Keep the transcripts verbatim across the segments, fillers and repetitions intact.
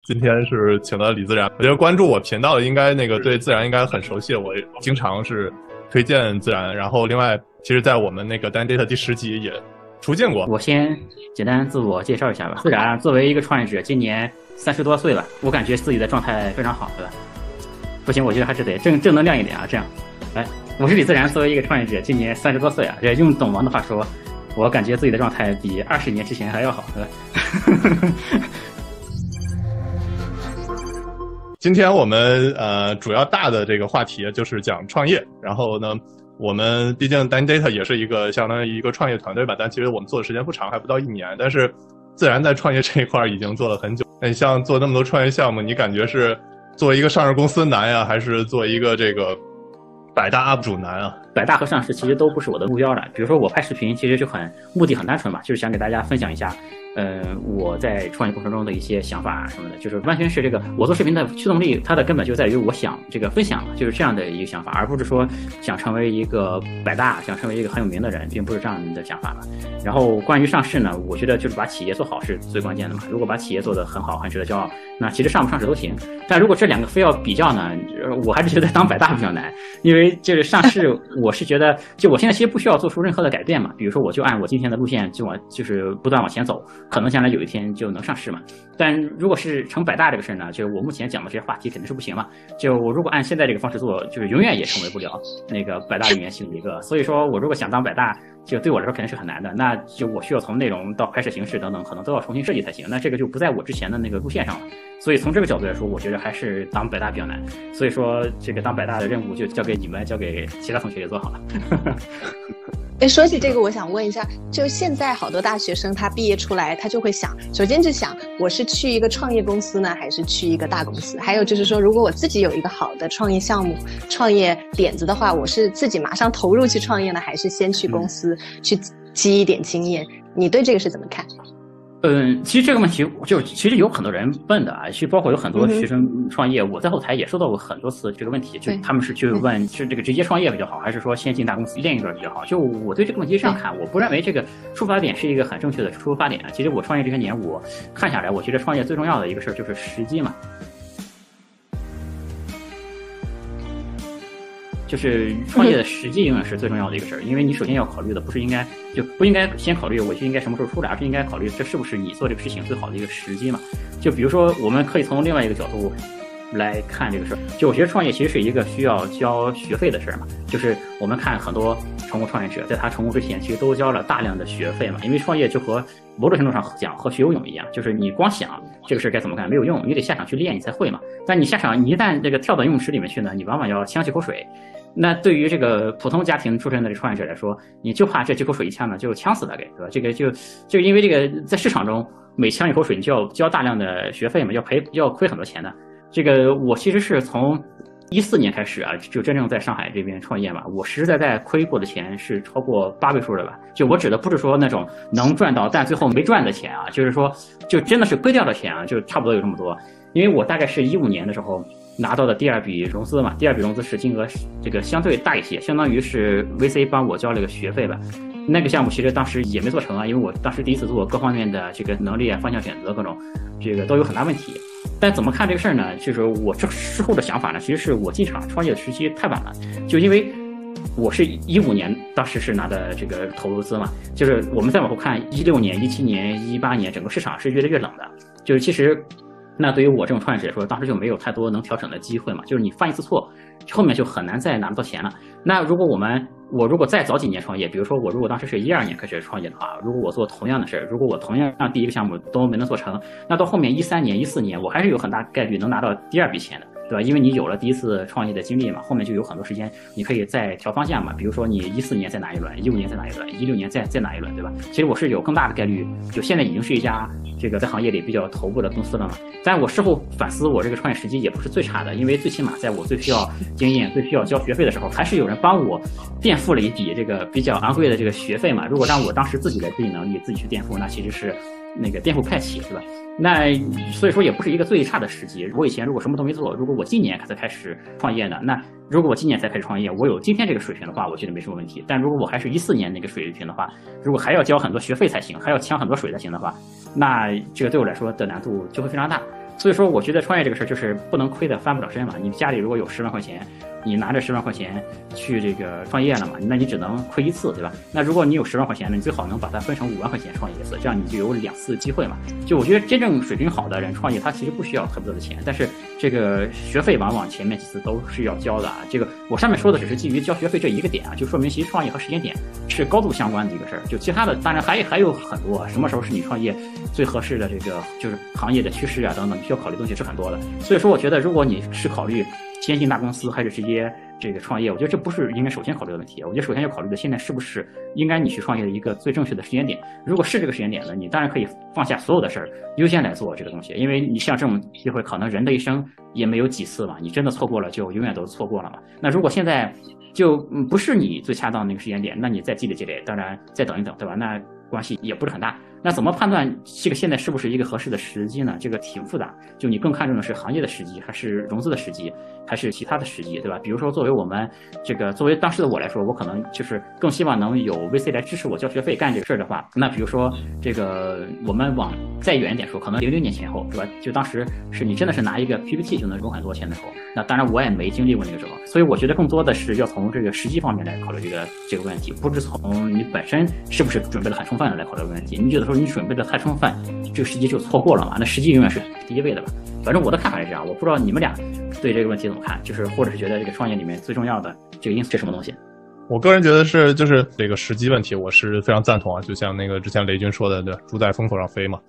今天是请了李自然，我觉得关注我频道的应该那个对自然应该很熟悉，我经常是推荐自然。然后另外，其实在我们那个 Dan Data 第十集也出现过。 我先简单自我介绍一下吧。自然作为一个创业者，今年三十多岁了，我感觉自己的状态非常好，对吧？不行，我觉得还是得正正能量一点啊。这样，来，我是李自然，作为一个创业者，今年三十多岁啊。这用董王的话说，我感觉自己的状态比二十年之前还要好，对吧？ 今天我们呃主要大的这个话题就是讲创业，然后呢，我们毕竟 Dan Data 也是一个相当于一个创业团队吧，但其实我们做的时间不长，还不到一年，但是自然在创业这一块已经做了很久。那你像做那么多创业项目，你感觉是作为一个上市公司难呀，还是做一个这个百大 U P 主难啊？ 百大和上市其实都不是我的目标了。比如说我拍视频，其实就很目的很单纯嘛，就是想给大家分享一下。呃，我在创业过程中的一些想法什么的，就是完全是这个我做视频的驱动力，它的根本就在于我想这个分享，就是这样的一个想法，而不是说想成为一个百大，想成为一个很有名的人，并不是这样的想法吧。然后关于上市呢，我觉得就是把企业做好是最关键的嘛。如果把企业做得很好，很值得骄傲，那其实上不上市都行。但如果这两个非要比较呢，我还是觉得当百大比较难，因为就是上市，我是觉得就我现在其实不需要做出任何的改变嘛。比如说我就按我今天的路线就往就是不断往前走。可能将来有一天就能上市嘛，但如果是成百大这个事呢，就是我目前讲的这些话题肯定是不行嘛。就我如果按现在这个方式做，就是永远也成为不了那个百大里面其中一个。所以说我如果想当百大，就对我来说肯定是很难的。那就我需要从内容到拍摄形式等等，可能都要重新设计才行。那这个就不在我之前的那个路线上了。所以从这个角度来说，我觉得还是当百大比较难。所以说这个当百大的任务就交给你们，交给其他同学也做好了。 哎，说起这个，我想问一下，就现在好多大学生他毕业出来，他就会想，首先就想我是去一个创业公司呢，还是去一个大公司？还有就是说，如果我自己有一个好的创业项目、创业点子的话，我是自己马上投入去创业呢，还是先去公司去积一点经验？你对这个是怎么看？ 嗯，其实这个问题就其实有很多人问的啊，其实包括有很多学生创业，嗯、我在后台也收到过很多次这个问题，就他们是去问是这个直接创业比较好，还是说先进大公司练一段比较好？就我对这个问题上看，我不认为这个出发点是一个很正确的出发点。其实我创业这些年，我看下来，我觉得创业最重要的一个事儿就是时机嘛。就是创业的时机永远是最重要的一个事儿，因为你首先要考虑的不是应该就不应该先考虑我就应该什么时候出来，而是应该考虑这是不是你做这个事情最好的一个时机嘛。就比如说，我们可以从另外一个角度来看这个事儿，就我觉得创业其实是一个需要交学费的事儿嘛。就是我们看很多成功创业者，在他成功之前，其实都交了大量的学费嘛。因为创业就和某种程度上讲和学游泳一样，就是你光想这个事儿该怎么干没有用，你得下场去练你才会嘛。但你下场，你一旦这个跳到游泳池里面去呢，你往往要呛几口水。那对于这个普通家庭出身的创业者来说，你就怕这几口水一呛呢，就呛死他给，对吧？这个就就因为这个在市场中每呛一口水，你就要交大量的学费嘛，要赔要亏很多钱的。这个我其实是从一四年开始啊，就真正在上海这边创业嘛，我实实在在亏过的钱是超过八位数的吧。就我指的不是说那种能赚到但最后没赚的钱啊，就是说就真的是亏掉的钱啊，就差不多有这么多。因为我大概是一五年的时候拿到的第二笔融资嘛，第二笔融资是金额这个相对大一些，相当于是 V C 帮我交了个学费吧。那个项目其实当时也没做成啊，因为我当时第一次做，各方面的这个能力啊、方向选择各种，这个都有很大问题。但怎么看这个事儿呢？就是我这事后的想法呢，其实是我进场创业的时期太晚了，就因为我是一五年当时是拿的这个投入资嘛，就是我们再往后看，一六年、一七年、一八年，整个市场是越来越冷的，就是其实。那对于我这种创业者来说，当时就没有太多能调整的机会嘛，就是你犯一次错，后面就很难再拿得到钱了。那如果我们我如果再早几年创业，比如说我如果当时是一二年开始创业的话，如果我做同样的事儿，如果我同样让第一个项目都没能做成，那到后面一三年、一四年，我还是有很大概率能拿到第二笔钱的。对吧？因为你有了第一次创业的经历嘛，后面就有很多时间你可以再调方向嘛。比如说你一四年再拿一轮，一五年再拿一轮，一六年再再拿一轮，对吧？其实我是有更大的概率，就现在已经是一家这个在行业里比较头部的公司了嘛。但我事后反思，我这个创业时机也不是最差的，因为最起码在我最需要经验、最需要交学费的时候，还是有人帮我垫付了一笔这个比较昂贵的这个学费嘛。如果让我当时自己的自己能力自己去垫付，那其实是那个垫付不太起，对吧？那所以说也不是一个最差的时机。我以前如果什么都没做，如果我今年才开始创业呢，那如果我今年才开始创业，我有今天这个水平的话，我觉得没什么问题。但如果我还是一四年那个水平的话，如果还要交很多学费才行，还要抢很多水才行的话，那这个对我来说的难度就会非常大。 所以说，我觉得创业这个事儿就是不能亏得翻不了身嘛。你家里如果有十万块钱，你拿着十万块钱去这个创业了嘛，那你只能亏一次，对吧？那如果你有十万块钱呢，你最好能把它分成五万块钱创业一次，这样你就有两次机会嘛。就我觉得真正水平好的人创业，他其实不需要特别多的钱，但是这个学费往往前面几次都是要交的啊。这个我上面说的只是基于交学费这一个点啊，就说明其实创业和时间点是高度相关的一个事儿。就其他的当然还还有很多，什么时候是你创业最合适的这个就是行业的趋势啊等等，你需要考虑的东西是很多的。所以说，我觉得如果你是考虑先进大公司还是直接这个创业，我觉得这不是应该首先考虑的问题。我觉得首先要考虑的现在是不是应该你去创业的一个最正确的时间点。如果是这个时间点呢，你当然可以放下所有的事儿，优先来做这个东西。因为你像这种机会，可能人的一生也没有几次嘛，你真的错过了就永远都错过了嘛。那如果现在就不是你最恰当的那个时间点，那你再积累积累，当然再等一等，对吧？那关系也不是很大。那怎么判断这个现在是不是一个合适的时机呢？这个挺复杂，就你更看重的是行业的时机，还是融资的时机，还是其他的时机，对吧？比如说作为我们这个作为当时的我来说，我可能就是更希望能有 V C 来支持我交学费干这个事儿的话，那比如说这个我们往再远一点说，可能零六年前后，对吧？就当时是你真的是拿一个 P P T 就能融很多钱的时候，那当然我也没经历过那个时候，所以我觉得更多的是要从这个时机方面来考虑这个这个问题，不是从你本身是不是准备的很充分的来考虑这个问题。你觉得说你准备的太充分，这个时机就错过了嘛？那时机永远是第一位的吧？反正我的看法是这样，我不知道你们俩对这个问题怎么看，就是或者是觉得这个创业里面最重要的这个因素是什么东西？ 我个人觉得是就是这个时机问题，我是非常赞同啊，就像那个之前雷军说的，对，猪在风口上飞嘛。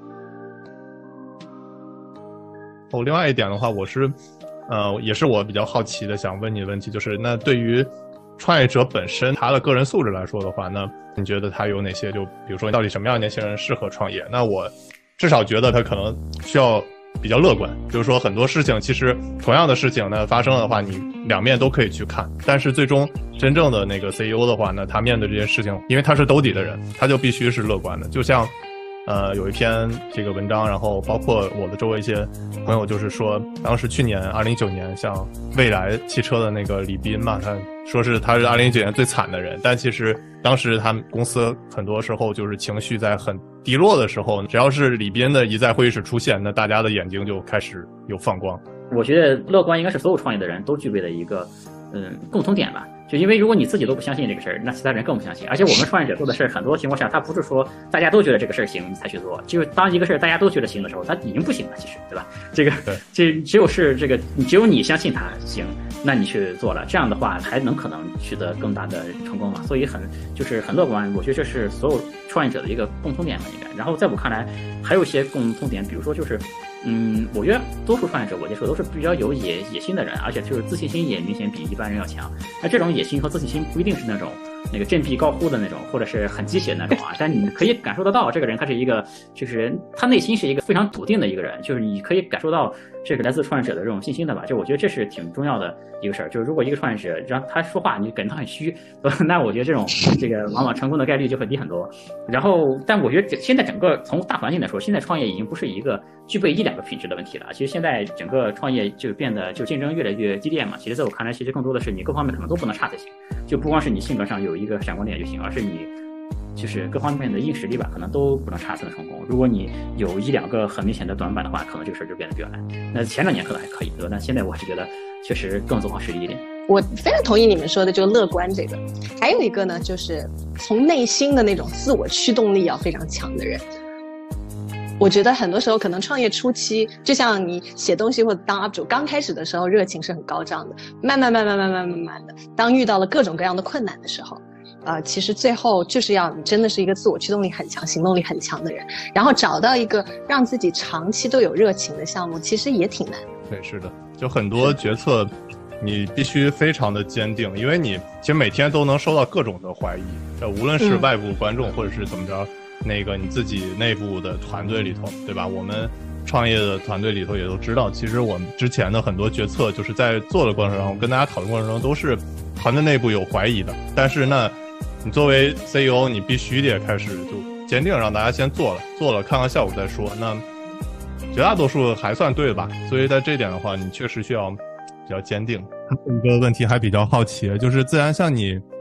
哦，另外一点的话，我是呃也是我比较好奇的想问你的问题，就是那对于创业者本身他的个人素质来说的话，那你觉得他有哪些？就比如说到底什么样的年轻人适合创业？那我至少觉得他可能需要比较乐观，就是说很多事情其实同样的事情呢发生了的话，你两面都可以去看，但是最终真正的那个 C E O 的话呢，他面对这些事情，因为他是兜底的人，他就必须是乐观的。就像呃有一篇这个文章，然后包括我的周围一些朋友就是说，当时去年二零一九年像蔚来汽车的那个李斌嘛，他说是他是二零一九年最惨的人，但其实当时他们公司很多时候就是情绪在很低落的时候，只要是李斌的一在会议室出现，那大家的眼睛就开始有放光。 我觉得乐观应该是所有创业的人都具备的一个嗯共同点吧。就因为如果你自己都不相信这个事儿，那其他人更不相信。而且我们创业者做的事儿，很多情况下他不是说大家都觉得这个事儿行你才去做，就是当一个事儿大家都觉得行的时候，它已经不行了，其实对吧？这个这只有是这个只有你相信它行，那你去做了，这样的话还能可能取得更大的成功嘛。所以很就是很乐观，我觉得这是所有创业者的一个共通点吧，应该。然后在我看来，还有一些共通点，比如说就是。嗯，我觉得多数创业者我接触都是比较有野野心的人，而且就是自信心也明显比一般人要强。那这种野心和自信心不一定是那种那个振臂高呼的那种，或者是很鸡血的那种啊，但你可以感受得到这个人他是一个，就是他内心是一个非常笃定的一个人，就是你可以感受到这个来自创业者的这种信心的吧。就我觉得这是挺重要的一个事儿。就是如果一个创业者让他说话你感觉他很虚，那我觉得这种这个往往成功的概率就会低很多。然后，但我觉得现在整个从大环境来说，现在创业已经不是一个具备一两个品质的问题了。其实现在整个创业就变得就竞争越来越激烈嘛。其实在我看来，其实更多的是你各方面可能都不能差才行，就不光是你性格上有一个闪光点就行，而是你就是各方面的硬实力吧，可能都不能差才能成功。如果你有一两个很明显的短板的话，可能这个事儿就变得比较难。那前两年可能还可以，对吧？但现在我还是觉得确实更走好实力一点。 我非常同意你们说的，就乐观这个。还有一个呢，就是从内心的那种自我驱动力要非常强的人。我觉得很多时候可能创业初期，就像你写东西或者当 U P 主，刚开始的时候热情是很高涨的，慢慢慢慢慢慢慢慢的，当遇到了各种各样的困难的时候，呃，其实最后就是要你真的是一个自我驱动力很强、行动力很强的人，然后找到一个让自己长期都有热情的项目，其实也挺难的。 对，是的，就很多决策你必须非常的坚定，因为你其实每天都能收到各种的怀疑，这无论是外部观众、嗯、或者是怎么着，那个你自己内部的团队里头，对吧？我们创业的团队里头也都知道，其实我们之前的很多决策就是在做的过程中，跟大家讨论过程中都是团队内部有怀疑的，但是呢，你作为 C E O， 你必须得开始就坚定，让大家先做了，做了看看效果再说。那绝大多数还算对吧？所以在这一点的话，你确实需要比较坚定。一个问题还比较好奇，就是自然像你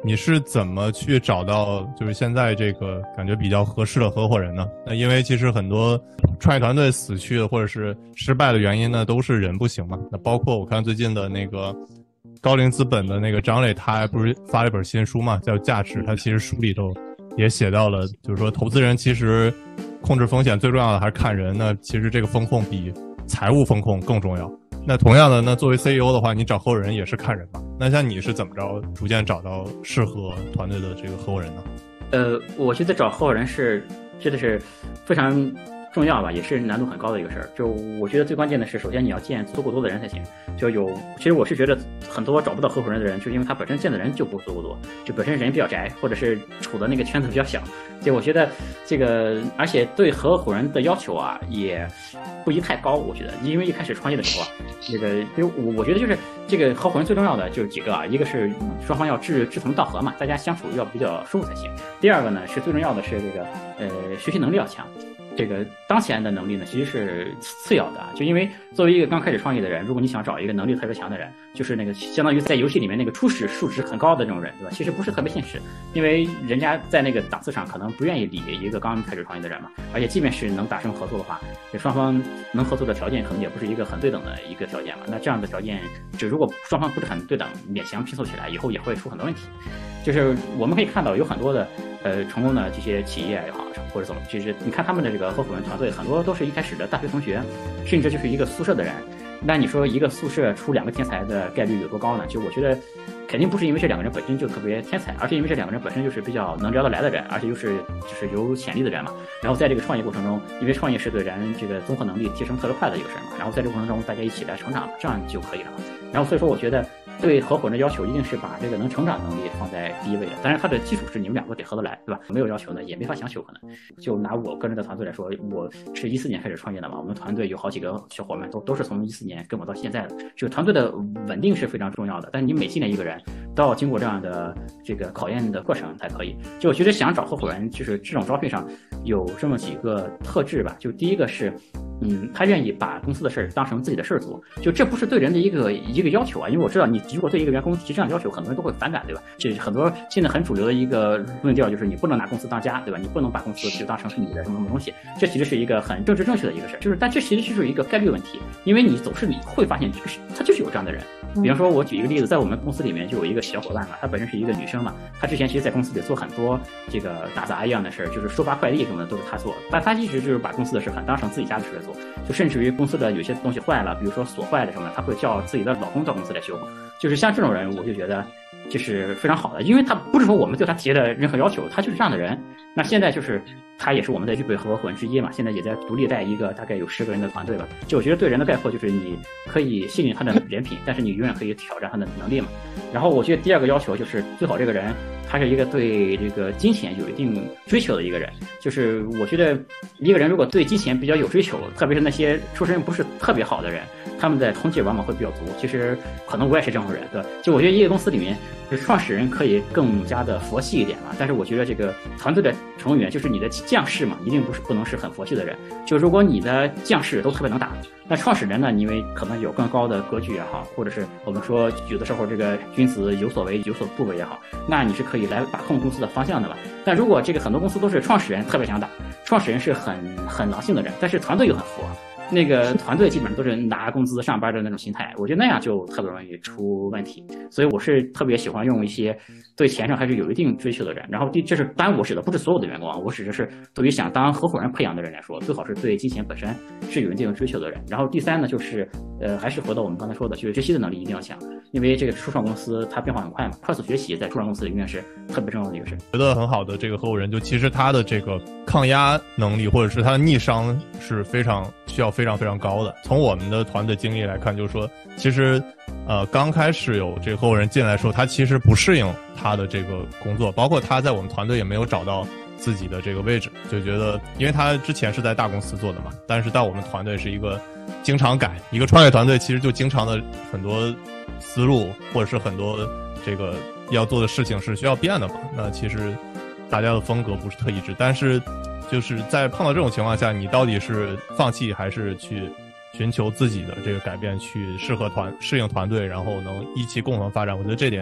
你是怎么去找到就是现在这个感觉比较合适的合伙人呢？那因为其实很多创业团队死去的或者是失败的原因呢，都是人不行嘛。那包括我看最近的那个高瓴资本的那个张磊，他还不是发了一本新书嘛，叫《价值》，他其实书里头也写到了，就是说投资人其实控制风险最重要的还是看人，那其实这个风控比财务风控更重要。那同样的，那作为 C E O 的话，你找合伙人也是看人吧？那像你是怎么着逐渐找到适合团队的这个合伙人呢？ 呃，我觉得找合伙人是真的是非常重要吧，也是难度很高的一个事儿。就我觉得最关键的是，首先你要见足够多的人才行。就有，其实我是觉得很多找不到合伙人的人，就是因为他本身见的人就不足够多，就本身人比较宅，或者是处的那个圈子比较小。就我觉得这个，而且对合伙人的要求啊，也不宜太高。我觉得，因为一开始创业的时候啊，这个就我我觉得就是这个合伙人最重要的就是几个啊，一个是双方要志志同道合嘛，大家相处要比较舒服才行。第二个呢，是最重要的是这个呃学习能力要强。这个当前的能力呢，其实是次要的啊。就因为作为一个刚开始创业的人，如果你想找一个能力特别强的人，就是那个相当于在游戏里面那个初始数值很高的这种人，对吧？其实不是特别现实，因为人家在那个档次上可能不愿意理一个刚开始创业的人嘛。而且即便是能达成合作的话，这双方能合作的条件可能也不是一个很对等的一个条件嘛。那这样的条件，就如果双方不是很对等，勉强拼凑起来，以后也会出很多问题。就是我们可以看到有很多的呃成功的这些企业也好，或者怎么，就是你看他们的这个合伙人团队，很多都是一开始的大学同学，甚至就是一个宿舍的人。那你说一个宿舍出两个天才的概率有多高呢？就我觉得肯定不是因为这两个人本身就特别天才，而是因为这两个人本身就是比较能聊得来的人，而且又是就是有潜力的人嘛。然后在这个创业过程中，因为创业是对人这个综合能力提升特别快的一个事嘛，然后在这个过程中大家一起来成长，这样就可以了嘛。然后所以说我觉得对合伙人的要求一定是把这个能成长能力放在第一位的，当然它的基础是你们两个得合得来，对吧？没有要求呢，也没法强求可能。就拿我个人的团队来说，我是一四年开始创业的嘛，我们团队有好几个小伙伴都都是从一四年跟我到现在的，就团队的稳定是非常重要的，但是你每进来一个人都要经过这样的这个考验的过程才可以。就我觉得想找合伙人，就是这种招聘上有这么几个特质吧，就第一个是。嗯，他愿意把公司的事儿当成自己的事儿做，就这不是对人的一个一个要求啊，因为我知道你如果对一个员工提这样要求，很多人都会反感，对吧？这很多现在很主流的一个论调就是你不能拿公司当家，对吧？你不能把公司就当成是你的什么什么东西，这其实是一个很政治正确的一个事儿，就是但这其实就是一个概率问题，因为你总是你会发现这个是他就是有这样的人。比方说，我举一个例子，在我们公司里面就有一个小伙伴嘛，她本身是一个女生嘛，她之前其实在公司里做很多这个打杂一样的事儿，就是收发快递什么的都是她做，但她一直就是把公司的事很当成自己家的事来做，就甚至于公司的有些东西坏了，比如说锁坏了什么，她会叫自己的老公到公司来修，就是像这种人，我就觉得这是非常好的，因为他不是说我们对他提的任何要求，他就是这样的人。那现在就是他也是我们的预备合伙人之一嘛，现在也在独立带一个大概有十个人的团队吧。就我觉得对人的概括就是你可以信任他的人品，但是你永远可以挑战他的能力嘛。然后我觉得第二个要求就是最好这个人他是一个对这个金钱有一定追求的一个人。就是我觉得一个人如果对金钱比较有追求，特别是那些出身不是特别好的人，他们的通气往往会比较足。其实可能我也是这种人，对吧？就我觉得一个公司里面，创始人可以更加的佛系一点嘛，但是我觉得这个团队的成员，就是你的将士嘛，一定不是不能是很佛系的人。就如果你的将士都特别能打，那创始人呢，因为可能有更高的格局也好，或者是我们说有的时候这个君子有所为有所不为也好，那你是可以来把控公司的方向的嘛。但如果这个很多公司都是创始人特别想打，创始人是很很狼性的人，但是团队又很佛。那个团队基本上都是拿工资上班的那种心态，我觉得那样就特别容易出问题。所以我是特别喜欢用一些对钱上还是有一定追求的人。然后第这是当然我指的不是所有的员工啊，我指的是对于想当合伙人培养的人来说，最好是对金钱本身是有一定追求的人。然后第三呢，就是呃还是回到我们刚才说的，就是学习的能力一定要强，因为这个初创公司它变化很快嘛，快速学习在初创公司里面是特别重要的一个事。 觉得很好的这个合伙人，就其实他的这个抗压能力或者是他的逆商是非常需要非常非常高的。从我们的团队经历来看，就是说其实呃刚开始有这个合伙人进来的时候，他其实不适应他的这个工作，包括他在我们团队也没有找到自己的这个位置，就觉得因为他之前是在大公司做的嘛，但是到我们团队是一个经常改，一个创业团队其实就经常的很多思路或者是很多这个要做的事情是需要变的嘛，那其实大家的风格不是特一致，但是就是在碰到这种情况下，你到底是放弃还是去寻求自己的这个改变，去适合团适应团队，然后能一起共同发展，我觉得这点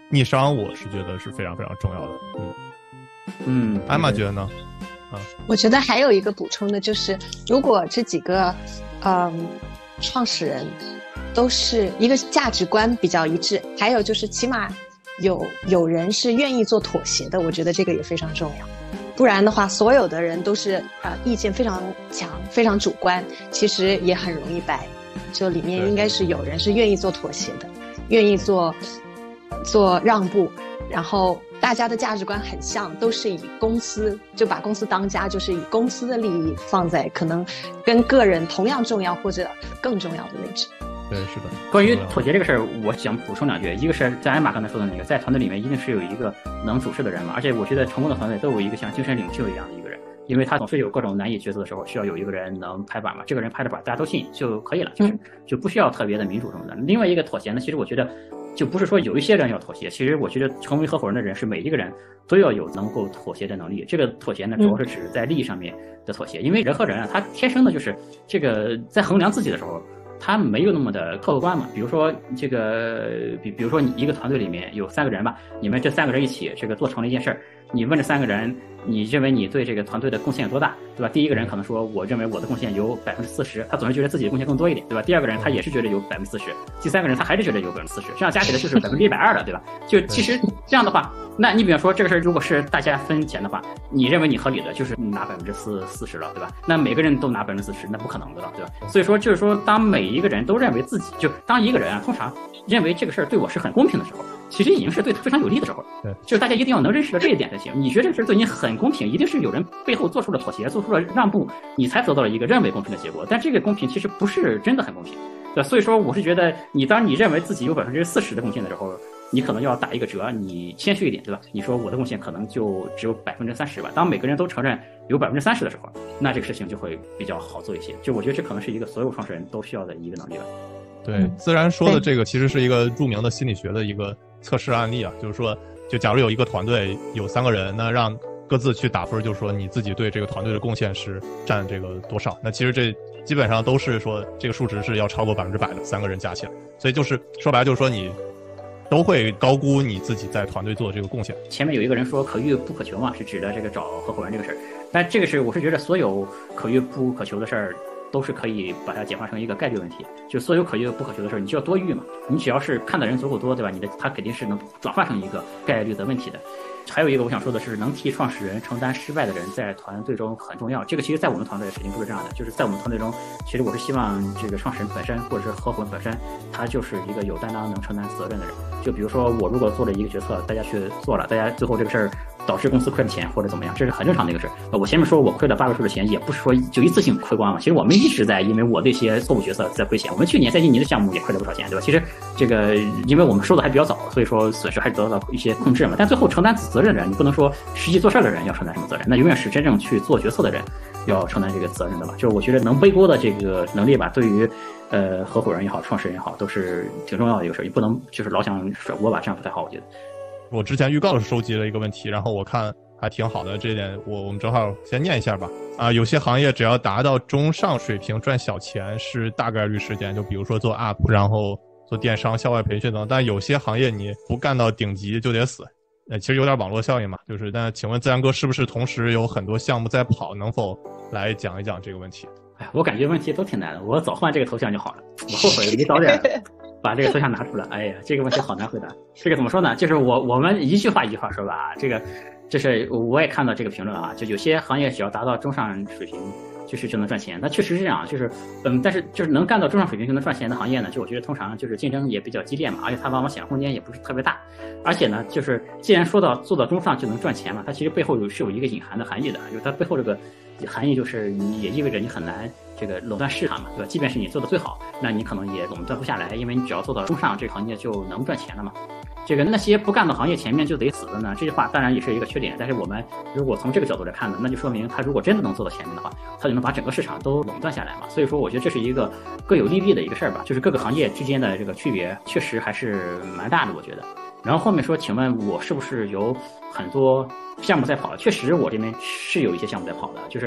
逆商，我是觉得是非常非常重要的。嗯嗯， 艾玛觉得呢？啊， 我觉得还有一个补充的就是，如果这几个嗯创始人都是一个价值观比较一致，还有就是起码有有人是愿意做妥协的，我觉得这个也非常重要。不然的话，所有的人都是啊、呃、意见非常强、非常主观，其实也很容易掰。就里面应该是有人是愿意做妥协的，愿意做做让步，然后大家的价值观很像，都是以公司就把公司当家，就是以公司的利益放在可能跟个人同样重要或者更重要的位置。 对，是的。 关于妥协这个事儿，我想补充两句。一个是在艾玛刚才说的那个，在团队里面一定是有一个能主事的人嘛，而且我觉得成功的团队都有一个像精神领袖一样的一个人，因为他总是有各种难以抉择的时候，需要有一个人能拍板嘛，这个人拍的板大家都信就可以了，就是就不需要特别的民主什么的。另外一个妥协呢，其实我觉得就不是说有一些人要妥协，其实我觉得成为合伙人的人是每一个人都要有能够妥协的能力。这个妥协呢，主要是指在利益上面的妥协，因为人和人啊，他天生的就是这个在衡量自己的时候，他没有那么的客观嘛。比如说这个，比比如说你一个团队里面有三个人吧，你们这三个人一起这个做成了一件事儿，你问这三个人，你认为你对这个团队的贡献有多大，对吧？第一个人可能说，我认为我的贡献有百分之四十，他总是觉得自己的贡献更多一点，对吧？第二个人他也是觉得有百分之四十，第三个人他还是觉得有百分之四十，这样加起来就是百分之一百二了，对吧？就其实这样的话，那你比方说这个事儿如果是大家分钱的话，你认为你合理的就是拿百分之四四十了，对吧？那每个人都拿百分之四十，那不可能的了，对吧？所以说就是说，当每一个人都认为自己就当一个人啊，通常认为这个事儿对我是很公平的时候，其实已经是对他非常有利的时候。 对， 就是大家一定要能认识到这一点才行。你觉得这事儿对你很公平，一定是有人背后做出了妥协，做出了让步，你才得到了一个认为公平的结果。但这个公平其实不是真的很公平，对吧？所以说，我是觉得你当你认为自己有百分之四十的贡献的时候，你可能要打一个折，你谦虚一点，对吧？你说我的贡献可能就只有百分之三十吧。当每个人都承认有百分之三十的时候，那这个事情就会比较好做一些。就我觉得这可能是一个所有创始人都需要的一个能力吧。 对，自然说的这个其实是一个著名的心理学的一个测试案例啊，就是说，就假如有一个团队有三个人，那让各自去打分，就是说你自己对这个团队的贡献是占这个多少。那其实这基本上都是说这个数值是要超过百分之百的，三个人加起来。所以就是说白了就是说你都会高估你自己在团队做的这个贡献。 前面有一个人说可遇不可求嘛，是指的这个找合伙人这个事儿。但这个是我是觉得所有可遇不可求的事儿都是可以把它简化成一个概率问题，就所有可遇不可求的事儿，你就要多遇嘛。你只要是看的人足够多，对吧？你的它肯定是能转化成一个概率的问题的。还有一个我想说的是，能替创始人承担失败的人在团队中很重要。这个其实在我们团队肯定不是这样的，就是在我们团队中，其实我是希望这个创始人本身或者是合伙人本身，他就是一个有担当、能承担责任的人。就比如说我如果做了一个决策，大家去做了，大家最后这个事儿导致公司亏了钱或者怎么样，这是很正常的一个事。我前面说我亏了八位数的钱，也不是说就一次性亏光了。其实我们一直在因为我这些错误决策在亏钱。我们去年在印尼的项目也亏了不少钱，对吧？其实这个因为我们收的还比较早，所以说损失还是得到一些控制嘛。但最后承担责任的人，你不能说实际做事的人要承担什么责任，那永远是真正去做决策的人要承担这个责任的吧。就是我觉得能背锅的这个能力吧，对于呃合伙人也好，创始人也好，都是挺重要的一个事儿。你不能就是老想甩锅吧，这样不太好，我觉得。 我之前预告的是收集了一个问题，然后我看还挺好的，这一点我我们正好先念一下吧。啊，有些行业只要达到中上水平赚小钱是大概率事件，就比如说做 U P， 然后做电商、校外培训等。但有些行业你不干到顶级就得死。呃，其实有点网络效应嘛，就是，但请问自然哥是不是同时有很多项目在跑？能否来讲一讲这个问题？ 哎，我感觉问题都挺难的，我早换这个头像就好了。我后悔没早点把这个头像拿出来。哎呀，这个问题好难回答。这个怎么说呢？就是我我们一句话一句话说吧，这个，这是我也看到这个评论啊，就有些行业只要达到中上水平，就是就能赚钱。那确实是这样，就是嗯，但是就是能干到中上水平就能赚钱的行业呢，就我觉得通常就是竞争也比较激烈嘛，而且它往往想象空间也不是特别大。而且呢，就是既然说到做到中上就能赚钱嘛，它其实背后有是有一个隐含的含义的，就是它背后这个含义就是你也意味着你很难这个垄断市场嘛，对吧？即便是你做的最好，那你可能也垄断不下来，因为你只要做到中上，这个行业就能赚钱了嘛。这个那些不干的行业前面就得死的呢，这句话当然也是一个缺点。但是我们如果从这个角度来看呢，那就说明他如果真的能做到前面的话，他就能把整个市场都垄断下来嘛。所以说，我觉得这是一个各有利弊的一个事儿吧，就是各个行业之间的这个区别确实还是蛮大的，我觉得。然后后面说，请问我是不是有很多项目在跑？确实，我这边是有一些项目在跑的，就是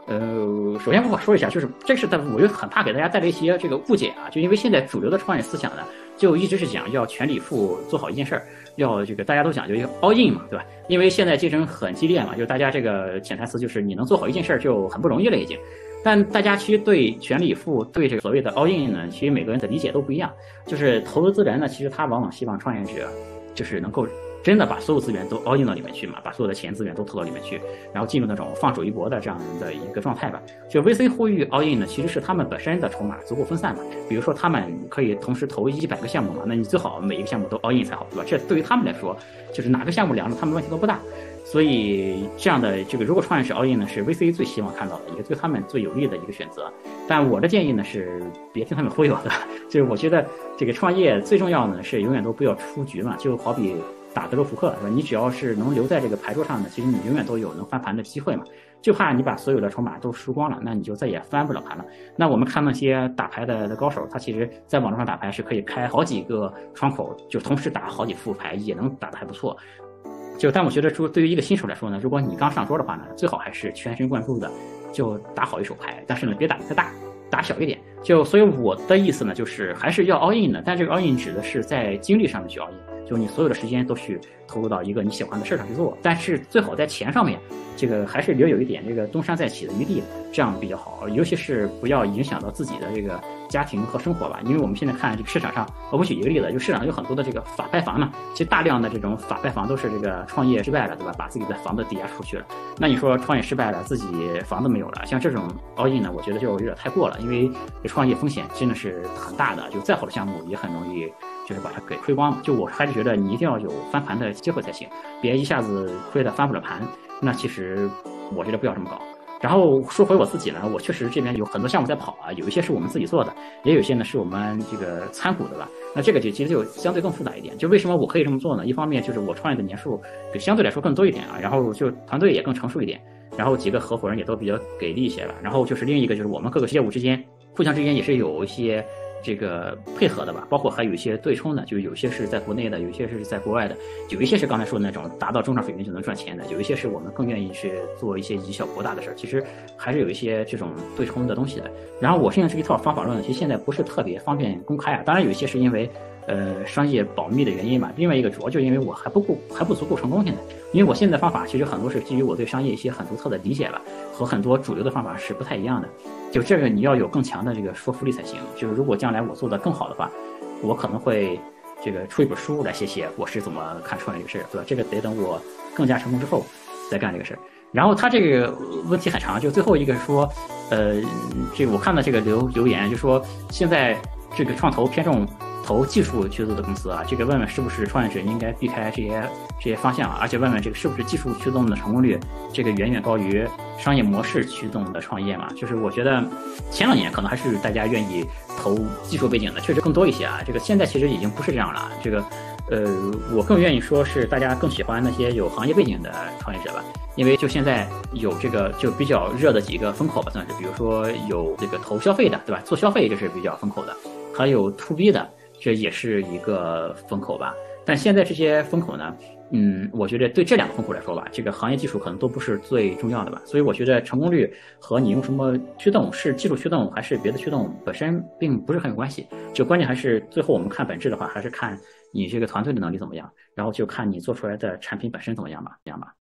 呃，首先我说一下，就是这是的，我就很怕给大家带来一些这个误解啊，就因为现在主流的创业思想呢，就一直是讲要全力以赴做好一件事儿，要这个大家都讲究要 all in 嘛，对吧？因为现在竞争很激烈嘛，就大家这个潜台词就是你能做好一件事儿就很不容易了已经。但大家其实对全力以赴，对这个所谓的 all in 呢，其实每个人的理解都不一样。就是投资人呢，其实他往往希望创业者就是能够真的把所有资源都 all in 到里面去嘛，把所有的钱资源都投到里面去，然后进入那种放手一搏的这样的一个状态吧。就 V C 呼吁 all in 呢，其实是他们本身的筹码足够分散嘛。比如说他们可以同时投一百个项目嘛，那你最好每一个项目都 all in 才好，对吧？这对于他们来说，就是哪个项目凉了，他们问题都不大。所以这样的这个，如果创业是 all in 呢，是 V C 最希望看到的，也对他们最有利的一个选择。但我的建议呢是，别听他们忽悠的，就是我觉得这个创业最重要呢是永远都不要出局嘛，就好比打德州扑克，是吧？你只要是能留在这个牌桌上的，其实你永远都有能翻盘的机会嘛。就怕你把所有的筹码都输光了，那你就再也翻不了盘了。那我们看那些打牌的的高手，他其实在网络上打牌是可以开好几个窗口，就同时打好几副牌，也能打得还不错。就但我觉得说，对于一个新手来说呢，如果你刚上桌的话呢，最好还是全神贯注的就打好一手牌，但是呢别打太大，打小一点。就所以我的意思呢，就是还是要 all in 的，但这个 all in 指的是在精力上面去 all in， 就你所有的时间都去投入到一个你喜欢的事上去做，但是最好在钱上面，这个还是留有一点这个东山再起的余地，这样比较好。尤其是不要影响到自己的这个家庭和生活吧，因为我们现在看这个市场上，我举一个例子，就市场上有很多的这个法拍房嘛，其实大量的这种法拍房都是这个创业失败了，对吧？把自己的房子抵押出去了。那你说创业失败了，自己房子没有了，像这种 all in 呢，我觉得就有点太过了，因为创业风险真的是很大的，就再好的项目也很容易就是把它给亏光了。就我还是觉得你一定要有翻盘的机会才行，别一下子亏得翻不了盘。那其实我觉得不要这么搞。然后说回我自己呢，我确实这边有很多项目在跑啊，有一些是我们自己做的，也有一些呢是我们这个参股的吧。那这个就其实就相对更复杂一点。就为什么我可以这么做呢？一方面就是我创业的年数就相对来说更多一点啊，然后就团队也更成熟一点，然后几个合伙人也都比较给力一些吧。然后就是另一个就是我们各个业务之间互相之间也是有一些这个配合的吧，包括还有一些对冲的，就有些是在国内的，有一些是在国外的，有一些是刚才说的那种达到中上水平就能赚钱的，有一些是我们更愿意去做一些以小博大的事儿，其实还是有一些这种对冲的东西的。然后我现在这一套方法论，其实现在不是特别方便公开啊，当然有一些是因为呃商业保密的原因嘛，另外一个主要就是因为我还不够还不足够成功，现在因为我现在的方法其实很多是基于我对商业一些很独特的理解吧，和很多主流的方法是不太一样的。就这个你要有更强的这个说服力才行。就是如果将来我做的更好的话，我可能会这个出一本书来写写我是怎么看创业这个事儿，对吧？这个得等我更加成功之后再干这个事儿。然后他这个问题很长，就最后一个说，呃，这个我看到这个留留言就说现在这个创投偏重投技术驱动的公司啊，这个问问是不是创业者应该避开这些这些方向啊，而且问问这个是不是技术驱动的成功率这个远远高于商业模式驱动的创业嘛？就是我觉得前两年可能还是大家愿意投技术背景的确实更多一些啊，这个现在其实已经不是这样了。这个呃，我更愿意说是大家更喜欢那些有行业背景的创业者吧，因为就现在有这个就比较热的几个风口吧，算是，比如说有这个投消费的，对吧？做消费这是比较风口的，还有 to B 的。这也是一个风口吧，但现在这些风口呢，嗯，我觉得对这两个风口来说吧，这个行业技术可能都不是最重要的吧，所以我觉得成功率和你用什么驱动，是技术驱动还是别的驱动，本身并不是很有关系，就关键还是最后我们看本质的话，还是看你这个团队的能力怎么样，然后就看你做出来的产品本身怎么样吧，这样吧。